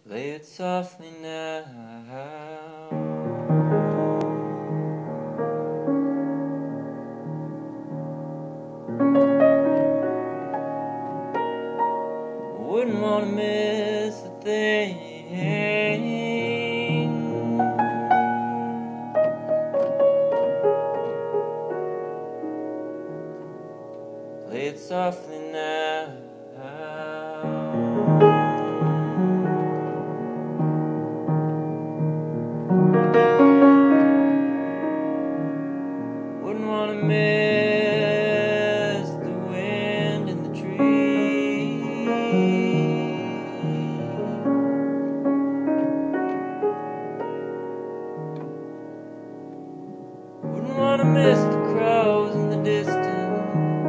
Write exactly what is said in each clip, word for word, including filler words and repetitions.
Play it softly now. Wouldn't want to miss a thing. Play it softly now. Wouldn't want to miss the wind in the trees. Wouldn't want to miss the crows in the distance.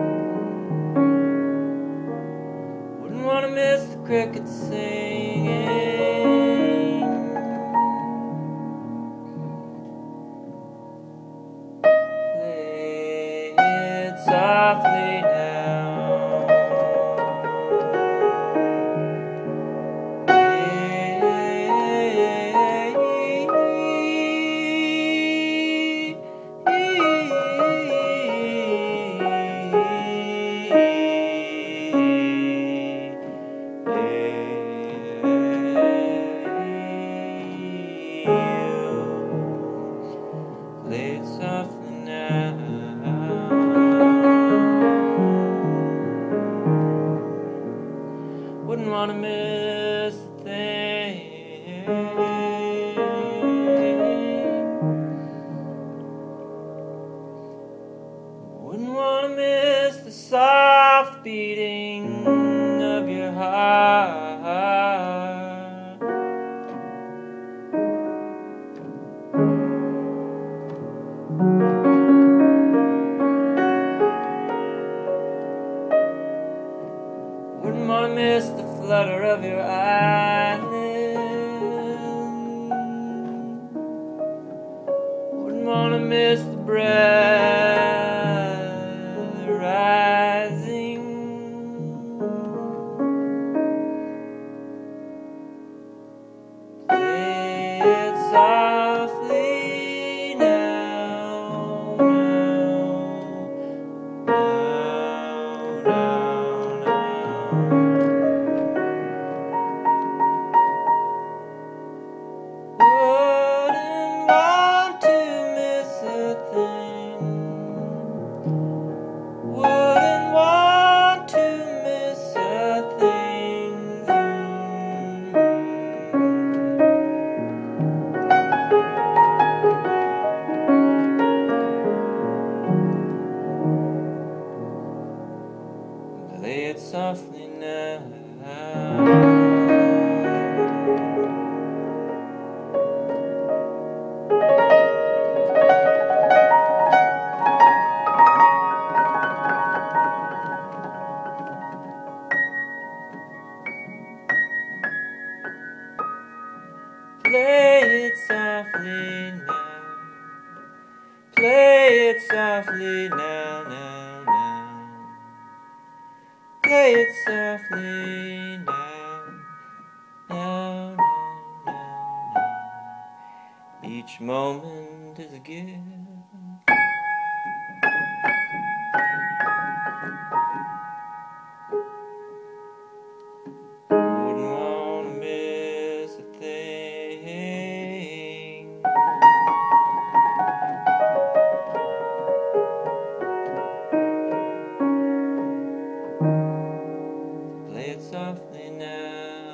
Wouldn't want to miss the crickets singing. Play it softly now. Play it softly now. Wouldn't want to miss a thing. Wouldn't want to miss the soft beating of your heart. Wouldn't want to miss the flutter of your eyelids. Wouldn't want to miss the breath rising. Play it softly now, now, now, now. Wouldn't want to miss a thing. Wouldn't want to miss a thing. Play it softly now. Play it softly now. Play it softly now, now, now. Play it softly now, now, now, now, now. Each moment is a gift. Wouldn't want to miss a thing. Play it softly now.